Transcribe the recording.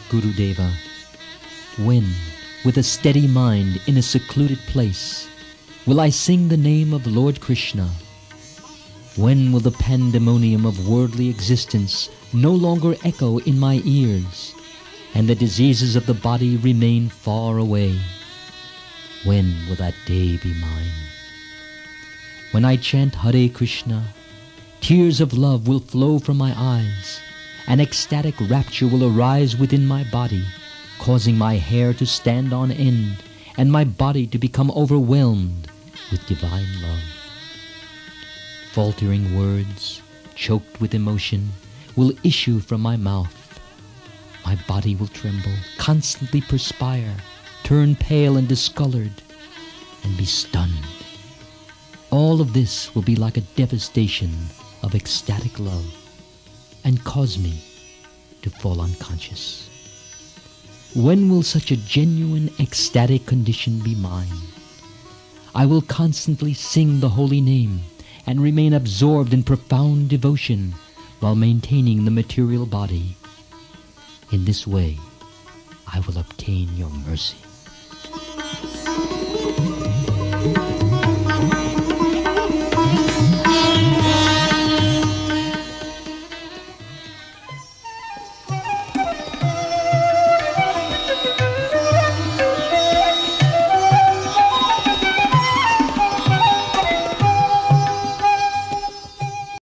Gurudeva, when, with a steady mind in a secluded place, will I sing the name of Lord Krishna? When will the pandemonium of worldly existence no longer echo in my ears, and the diseases of the body remain far away? When will that day be mine? When I chant Hare Krishna, tears of love will flow from my eyes, and ecstatic rapture will arise within my body, causing my hair to stand on end and my body to become overwhelmed with divine love. Faltering words, choked with emotion, will issue from my mouth. My body will tremble, constantly perspire, turn pale and discolored, and be stunned. All of this will be like a devastation of ecstatic love and cause me to fall unconscious. When will such a genuine ecstatic condition be mine? I will constantly sing the holy name and remain absorbed in profound devotion while maintaining the material body. In this way, I will obtain your mercy.